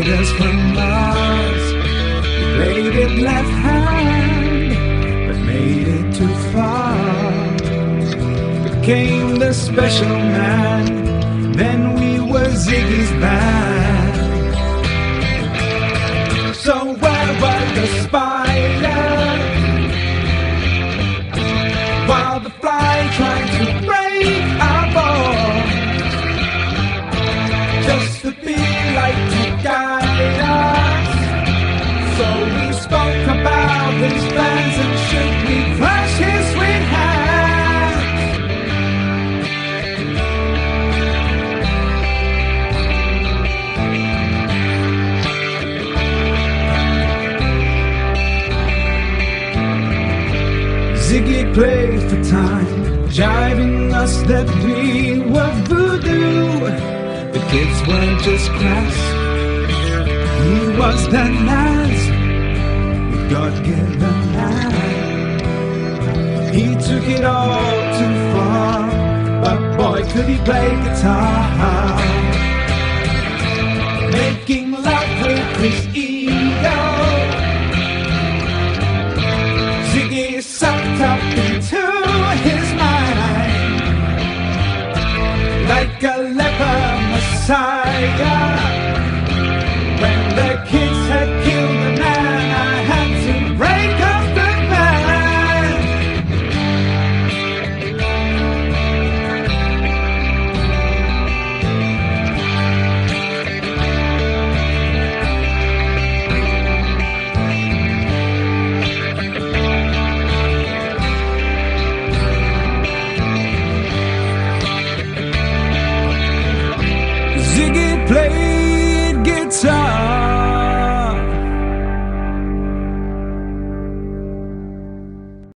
us from Mars. He played it left hand, but made it too far. Became the special man, then we were Ziggy's band. So where was the spider, while the fly tried to break our bones? Just to be like to guide us. So we spoke about his plans and should we crush his sweet hands? Ziggy played for time, jiving us that we were voodoo. The kids were just crass. He was the Naz, the God-given man. He took it all too far, but boy could he play guitar. Making love with his ego, Ziggy sucked up into his mind like a leper messiah. When the kids had killed the man, I had to break up the band. Ziggy played